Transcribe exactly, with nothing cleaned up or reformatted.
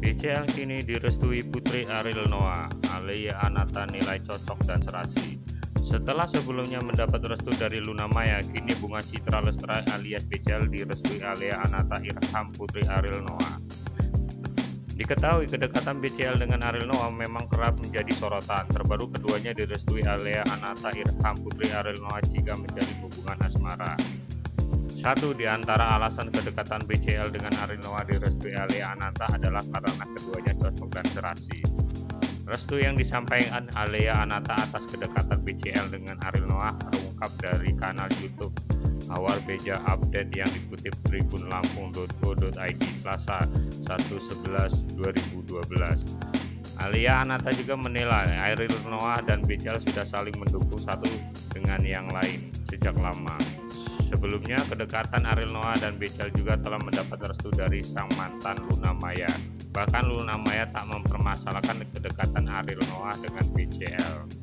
B C L kini direstui Putri Ariel Noah, Alia Anata nilai cocok dan serasi. Setelah sebelumnya mendapat restu dari Luna Maya, kini Bunga Citra Lestari alias B C L direstui Alia Anata Irham Putri Ariel Noah. Diketahui kedekatan B C L dengan Ariel Noah memang kerap menjadi sorotan. Terbaru keduanya direstui Alia Anata Irham Putri Ariel Noah jika menjadi hubungan asmara. Satu di antara alasan kedekatan B C L dengan Ariel Noah direstui Alia Anata adalah karena keduanya cocok dan serasi. Restu yang disampaikan Alia Anata atas kedekatan B C L dengan Ariel Noah terungkap dari kanal YouTube Awal Beja Update yang dikutip tribun lampung titik co titik id Selasa satu sebelas dua ribu dua belas. Alia Anata juga menilai Ariel Noah dan B C L sudah saling mendukung satu dengan yang lain sejak lama. Sebelumnya, kedekatan Ariel Noah dan B C L juga telah mendapat restu dari sang mantan Luna Maya. Bahkan Luna Maya tak mempermasalahkan kedekatan Ariel Noah dengan B C L.